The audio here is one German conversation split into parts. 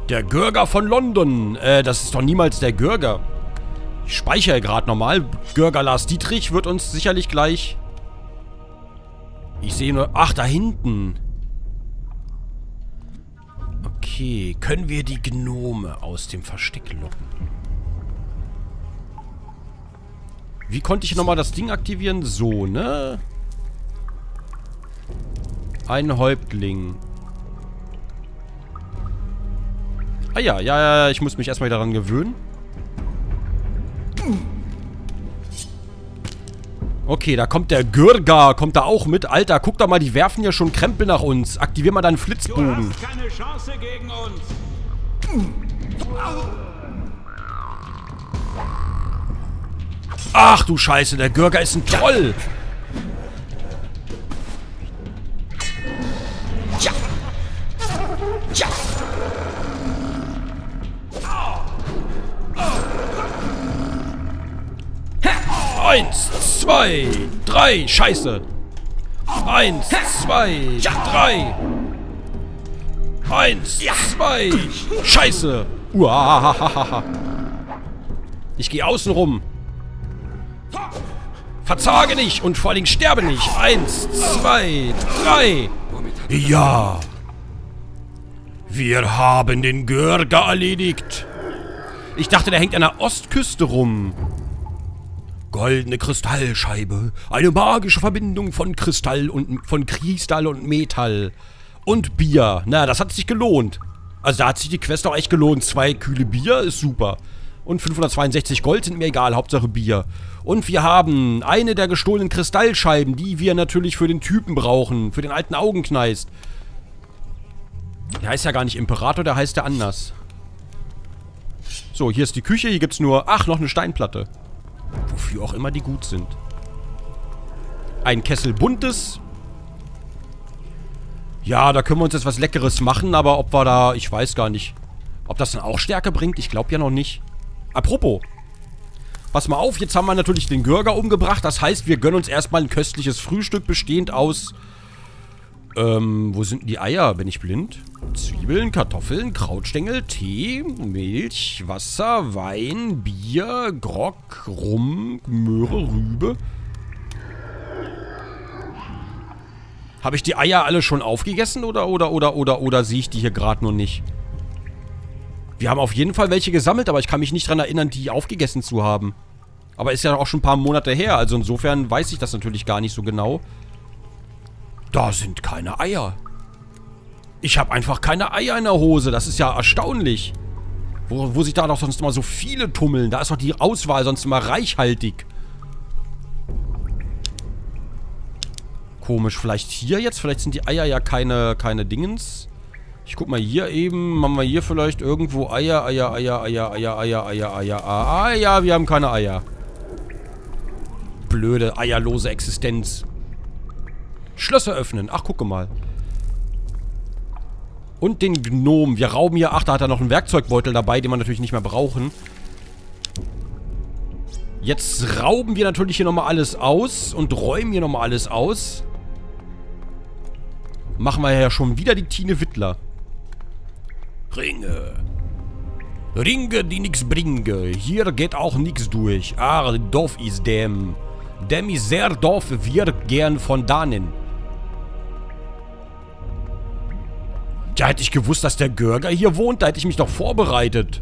Der Gürger von London. Das ist doch niemals der Gürger. Ich speichere gerade nochmal. Gürger Lars Dietrich wird uns sicherlich gleich... Ich sehe nur... Ach, da hinten. Okay. Können wir die Gnome aus dem Versteck locken? Wie konnte ich nochmal das Ding aktivieren? So, ne? Ein Häuptling. Ah ja, ja, ich muss mich erstmal daran gewöhnen. Okay, da kommt der Gürger, kommt da auch mit. Alter, guck doch mal, die werfen ja schon Krempel nach uns. Aktivier mal deinen Flitzbogen. Du hast keine Chance gegen uns. Ach du Scheiße, der Gürger ist ein Troll. Ja. Ja. 1, 2, 3. Scheiße. 1, 2, 3. 1, 2. Scheiße. Uahahaha. Ich gehe außen rum. Verzage nicht und vor allem sterbe nicht. 1, 2, 3. Ja. Wir haben den Gürger erledigt. Ich dachte, der hängt an der Ostküste rum. Goldene Kristallscheibe. Eine magische Verbindung von Kristall und Metall. Und Bier. Na, das hat sich gelohnt. Also da hat sich die Quest auch echt gelohnt. 2 kühle Bier ist super. Und 562 Gold sind mir egal. Hauptsache Bier. Und wir haben eine der gestohlenen Kristallscheiben, die wir natürlich für den Typen brauchen. Für den alten Augenkneist. Der heißt ja gar nicht Imperator, der heißt ja anders. So, hier ist die Küche. Hier gibt es nur... Ach, noch eine Steinplatte. Wofür auch immer die gut sind. Ein Kessel Buntes. Ja, da können wir uns jetzt was Leckeres machen, aber ob wir da... Ich weiß gar nicht. Ob das dann auch Stärke bringt? Ich glaube ja noch nicht. Apropos. Pass mal auf, jetzt haben wir natürlich den Gürger umgebracht. Das heißt, wir gönnen uns erstmal ein köstliches Frühstück bestehend aus... wo sind denn die Eier? Bin ich blind? Zwiebeln, Kartoffeln, Krautstängel, Tee, Milch, Wasser, Wein, Bier, Grog, Rum, Möhre, Rübe. Habe ich die Eier alle schon aufgegessen oder sehe ich die hier gerade nur nicht? Wir haben auf jeden Fall welche gesammelt, aber ich kann mich nicht daran erinnern, die aufgegessen zu haben. Aber ist ja auch schon ein paar Monate her, also insofern weiß ich das natürlich gar nicht so genau. Da sind keine Eier. Ich habe einfach keine Eier in der Hose. Das ist ja erstaunlich. Wo sich da doch sonst immer so viele tummeln. Da ist doch die Auswahl sonst immer reichhaltig. Komisch. Vielleicht hier jetzt? Vielleicht sind die Eier ja keine Dingens. Ich guck mal hier eben. Haben wir hier vielleicht irgendwo Eier? Ah ja, wir haben keine Eier. Blöde, eierlose Existenz. Schlösser öffnen. Ach, gucke mal. Und den Gnom. Wir rauben hier... Ach, da hat er noch einen Werkzeugbeutel dabei, den wir natürlich nicht mehr brauchen. Jetzt rauben wir natürlich hier nochmal alles aus. Und räumen hier nochmal alles aus. Machen wir ja schon wieder die Tine Wittler. Ringe. Ringe, die nix bringe. Hier geht auch nix durch. Ah, doof ist dem. Dem ist sehr doof. Wir gern von dannen. Ja, hätte ich gewusst, dass der Gürger hier wohnt, da hätte ich mich doch vorbereitet.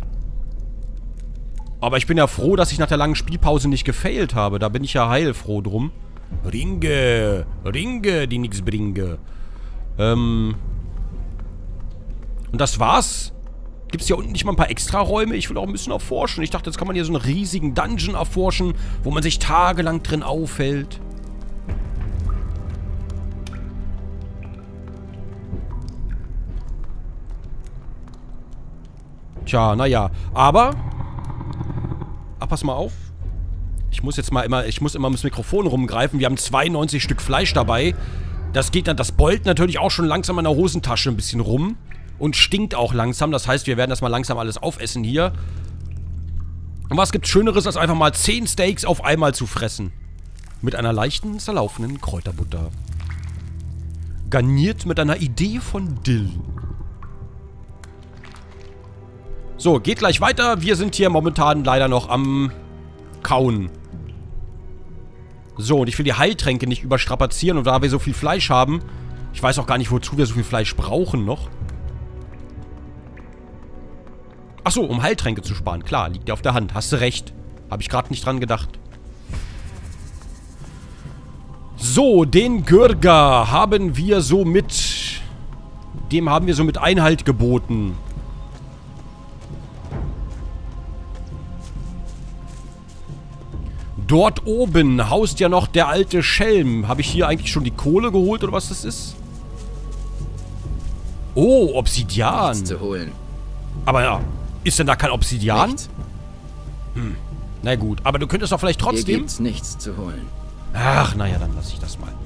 Aber ich bin ja froh, dass ich nach der langen Spielpause nicht gefailt habe. Da bin ich ja heilfroh drum. Ringe, Ringe, die nix bringe. Und das war's. Gibt es hier unten nicht mal ein paar Extraräume? Ich will auch ein bisschen erforschen. Ich dachte, jetzt kann man hier so einen riesigen Dungeon erforschen, wo man sich tagelang drin aufhält. Tja, naja. Aber... Ach, pass mal auf. Ich muss immer ums Mikrofon rumgreifen. Wir haben 92 Stück Fleisch dabei. Das geht dann, das beult natürlich auch schon langsam in der Hosentasche ein bisschen rum. Und stinkt auch langsam. Das heißt, wir werden das mal langsam alles aufessen hier. Und was gibt's Schöneres, als einfach mal 10 Steaks auf einmal zu fressen? Mit einer leichten, zerlaufenden Kräuterbutter. Garniert mit einer Idee von Dill. So, geht gleich weiter. Wir sind hier momentan leider noch am Kauen. So, und ich will die Heiltränke nicht überstrapazieren. Und da wir so viel Fleisch haben, ich weiß auch gar nicht, wozu wir so viel Fleisch brauchen noch. Achso, um Heiltränke zu sparen. Klar, liegt ja auf der Hand. Hast du recht. Habe ich gerade nicht dran gedacht. So, den Gürger haben wir so mit... Dem haben wir so mit Einhalt geboten. Dort oben haust ja noch der alte Schelm. Habe ich hier eigentlich schon die Kohle geholt oder was das ist? Oh, Obsidian. Nichts zu holen. Aber ja, ist denn da kein Obsidian? Nichts. Na gut, aber du könntest doch vielleicht Hier trotzdem... gibt's nichts zu holen. Ach, naja, dann lasse ich das mal.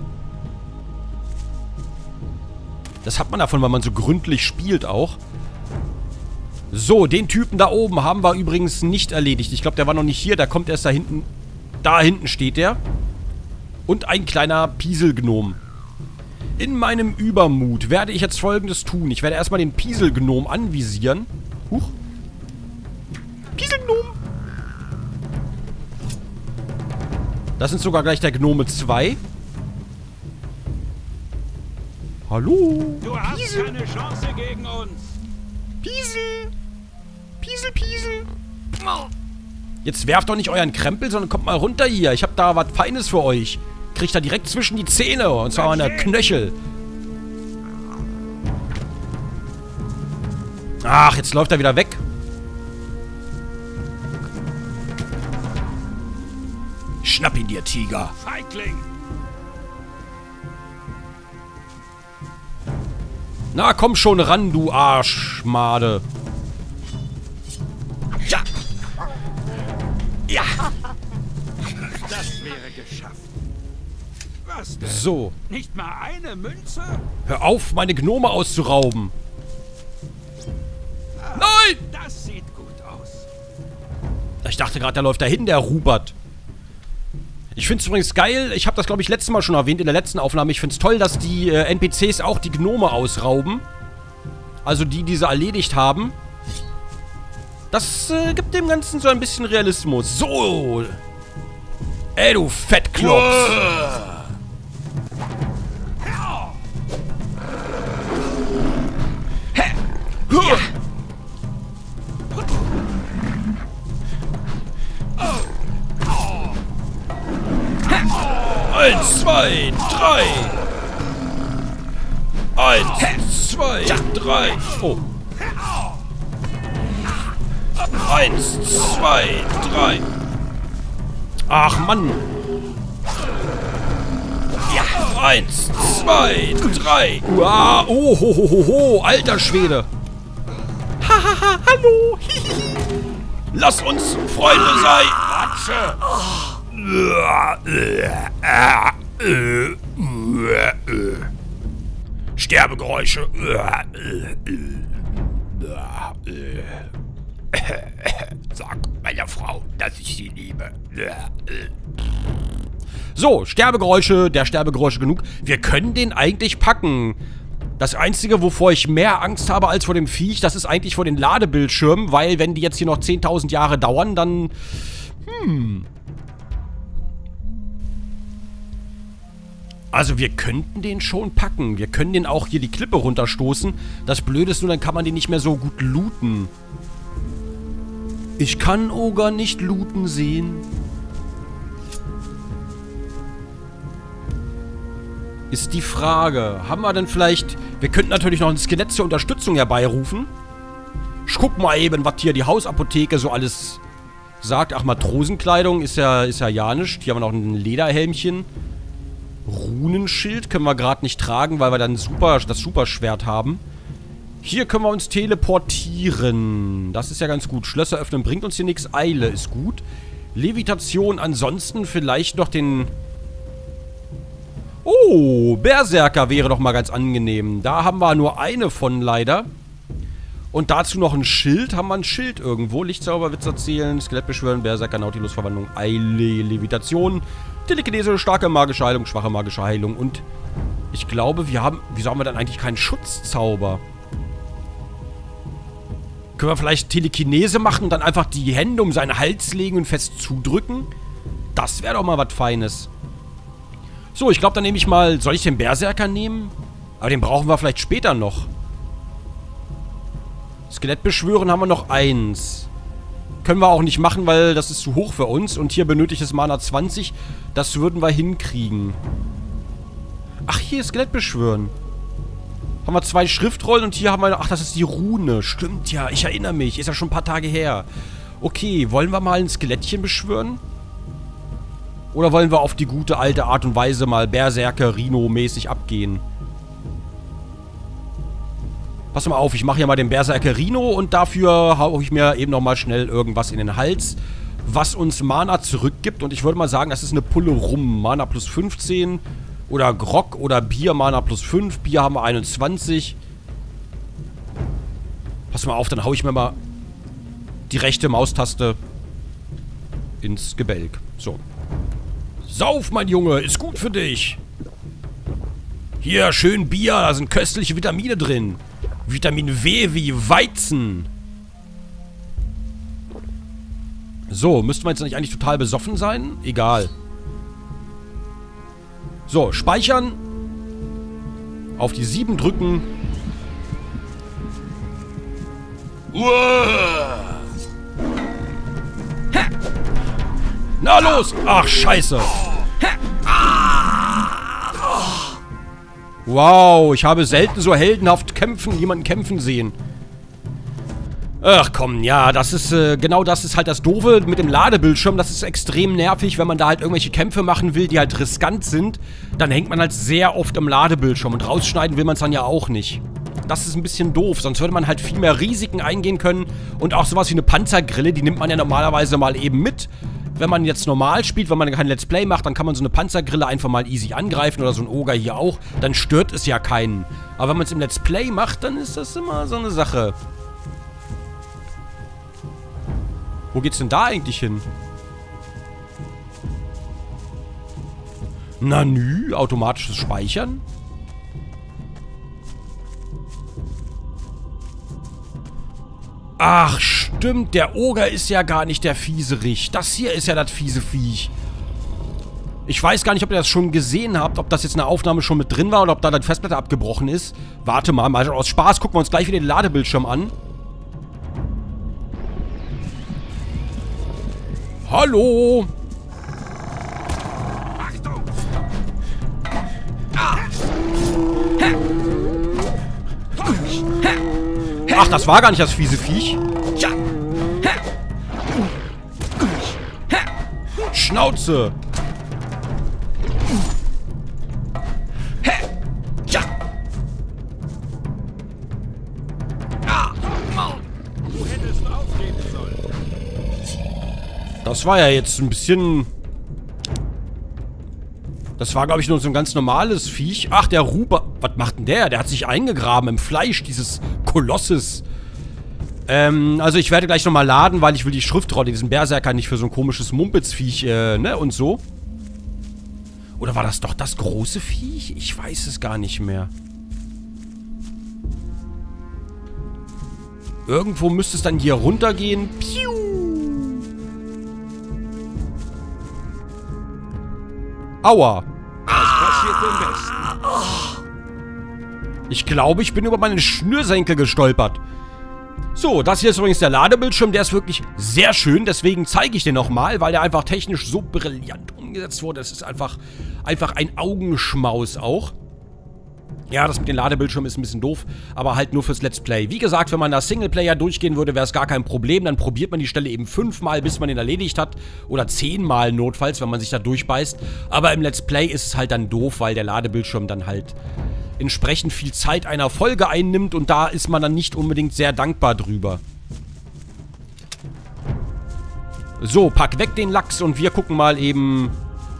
Das hat man davon, weil man so gründlich spielt auch. So, den Typen da oben haben wir übrigens nicht erledigt. Ich glaube, der war noch nicht hier. Der kommt erst da hinten. Da hinten steht der. Und ein kleiner Pieselgnom. In meinem Übermut werde ich jetzt Folgendes tun. Ich werde erstmal den Pieselgnom anvisieren. Huch. Pieselgnom. Das sind sogar gleich der Gnome 2. Hallo. Du hast keine Chance gegen uns. Piesel. Piesel, Piesel. Jetzt werft doch nicht euren Krempel, sondern kommt mal runter hier. Ich habe da was Feines für euch. Kriegt da direkt zwischen die Zähne. Und zwar an der Knöchel. Ach, jetzt läuft er wieder weg. Schnapp ihn dir, Tiger. Feigling. Na, komm schon ran, du Arschmade. Ja. Ja. Das wäre geschafft. Was denn? So. Nicht mal eine Münze? Hör auf, meine Gnome auszurauben. Nein! Das sieht gut aus. Ich dachte gerade, da läuft da hin, der Rupert. Ich finde es übrigens geil, ich habe das, glaube ich, letztes Mal schon erwähnt in der letzten Aufnahme. Ich finde es toll, dass die NPCs auch die Gnome ausrauben. Also die, die sie erledigt haben. Das gibt dem Ganzen so ein bisschen Realismus. So. Ey, du Fettklops. Ja. 1, 2, 3. 1, 2, 3. Oh. 1, 2, 3. Ach, Mann. Ja. 1, 2, 3. Uah. Oh, ho, ho, ho, ho. Alter Schwede. Hahaha, hallo. Lass uns Freunde sein. Ratsche. Sterbegeräusche. Sag meiner Frau, dass ich sie liebe. So, Sterbegeräusche, der Sterbegeräusche genug. Wir können den eigentlich packen. Das Einzige, wovor ich mehr Angst habe als vor dem Viech, das ist eigentlich vor den Ladebildschirmen, weil wenn die jetzt hier noch 10.000 Jahre dauern, dann... Also wir könnten den schon packen. Wir können den auch hier die Klippe runterstoßen. Das Blöde ist nur, dann kann man den nicht mehr so gut looten. Ich kann Oger nicht looten sehen. Ist die Frage. Haben wir denn vielleicht... Wir könnten natürlich noch ein Skelett zur Unterstützung herbeirufen. Ich guck mal eben, was hier die Hausapotheke so alles sagt. Ach, Matrosenkleidung ist ja ja nichts. Hier haben wir noch ein Lederhelmchen. Runenschild können wir gerade nicht tragen, weil wir dann das Superschwert haben. Hier können wir uns teleportieren. Das ist ja ganz gut. Schlösser öffnen bringt uns hier nichts. Eile ist gut. Levitation ansonsten vielleicht noch den... Oh, Berserker wäre doch mal ganz angenehm. Da haben wir nur eine von leider. Und dazu noch ein Schild. Haben wir ein Schild irgendwo? Lichtzauber, Witz erzählen, Skelett beschwören, Berserker, Nautilus-Verwandlung, Eile, Levitation, Telekinese, starke magische Heilung, schwache magische Heilung. Und ich glaube, wir haben... Wieso haben wir dann eigentlich keinen Schutzzauber? Können wir vielleicht Telekinese machen und dann einfach die Hände um seinen Hals legen und fest zudrücken? Das wäre doch mal was Feines. So, ich glaube, dann nehme ich mal... Soll ich den Berserker nehmen? Aber den brauchen wir vielleicht später noch. Skelett beschwören haben wir noch 1. Können wir auch nicht machen, weil das ist zu hoch für uns. Und hier benötigt es Mana 20. Das würden wir hinkriegen. Ach, hier Skelett beschwören. Haben wir 2 Schriftrollen und hier haben wir... Ach, das ist die Rune. Stimmt ja, ich erinnere mich. Ist ja schon ein paar Tage her. Okay, wollen wir mal ein Skelettchen beschwören? Oder wollen wir auf die gute alte Art und Weise mal Berserker-Rino-mäßig abgehen? Pass mal auf, ich mache hier mal den Berserker Rino und dafür haue ich mir eben nochmal schnell irgendwas in den Hals, was uns Mana zurückgibt. Und ich würde mal sagen, das ist eine Pulle Rum. Mana plus 15 oder Grog oder Bier, Mana plus 5. Bier haben wir 21. Pass mal auf, dann haue ich mir mal die rechte Maustaste ins Gebälk. So. Sauf, mein Junge, ist gut für dich. Hier, schön Bier, da sind köstliche Vitamine drin. Vitamin W wie Weizen. So, müsste man jetzt nicht eigentlich total besoffen sein? Egal. So, speichern. Auf die 7 drücken. Na los! Ach, scheiße. Wow, ich habe selten so heldenhaft jemanden kämpfen sehen. Ach komm, ja, das ist, genau das ist halt das Doofe mit dem Ladebildschirm. Das ist extrem nervig, wenn man da halt irgendwelche Kämpfe machen will, die halt riskant sind. Dann hängt man halt sehr oft im Ladebildschirm und rausschneiden will man es dann ja auch nicht. Das ist ein bisschen doof, sonst würde man halt viel mehr Risiken eingehen können. Und auch sowas wie eine Panzergrille, die nimmt man ja normalerweise mal eben mit. Wenn man jetzt normal spielt, wenn man kein Let's Play macht, dann kann man so eine Panzergrille einfach mal easy angreifen oder so ein Oger hier auch. Dann stört es ja keinen. Aber wenn man es im Let's Play macht, dann ist das immer so eine Sache. Wo geht's denn da eigentlich hin? Nanü, automatisches Speichern? Ach, stimmt, der Oger ist ja gar nicht der fiese Rich. Das hier ist ja das fiese Viech. Ich weiß gar nicht, ob ihr das schon gesehen habt, ob das jetzt in der Aufnahme schon mit drin war oder ob da die Festplatte abgebrochen ist. Warte mal aus Spaß gucken wir uns gleich wieder den Ladebildschirm an. Hallo! Achtung! Ach, das war gar nicht das fiese Viech. Schnauze! Du hättest aufgeben sollen. Das war ja jetzt ein bisschen... Das war, glaube ich, nur so ein ganz normales Viech. Ach, der Ruber... Was macht denn der? Der hat sich eingegraben im Fleisch dieses Kolosses. Also ich werde gleich nochmal laden, weil ich will die Schriftrolle, diesen Berserker, nicht für so ein komisches Mumpitz-Viech, ne, und so. Oder war das doch das große Viech? Ich weiß es gar nicht mehr. Irgendwo müsste es dann hier runtergehen. Piu! Aua! Das passiert dem Besten. Ich glaube, ich bin über meine Schnürsenkel gestolpert. So, das hier ist übrigens der Ladebildschirm. Der ist wirklich sehr schön. Deswegen zeige ich den nochmal, weil der einfach technisch so brillant umgesetzt wurde. Das ist einfach ein Augenschmaus auch. Ja, das mit dem Ladebildschirm ist ein bisschen doof, aber halt nur fürs Let's Play. Wie gesagt, wenn man da Singleplayer durchgehen würde, wäre es gar kein Problem. Dann probiert man die Stelle eben 5-mal, bis man ihn erledigt hat. Oder 10-mal notfalls, wenn man sich da durchbeißt. Aber im Let's Play ist es halt dann doof, weil der Ladebildschirm dann halt entsprechend viel Zeit einer Folge einnimmt. Und da ist man dann nicht unbedingt sehr dankbar drüber. So, pack weg den Lachs und wir gucken mal eben...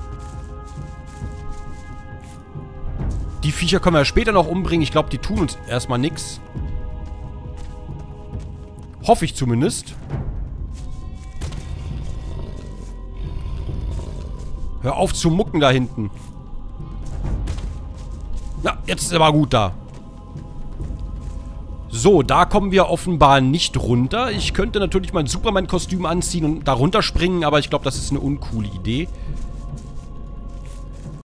Die Viecher können wir später noch umbringen. Ich glaube, die tun uns erstmal nichts. Hoffe ich zumindest. Hör auf zu mucken da hinten. Na, jetzt ist aber gut da. So, da kommen wir offenbar nicht runter. Ich könnte natürlich mein Superman-Kostüm anziehen und da runterspringen, aber ich glaube, das ist eine uncoole Idee.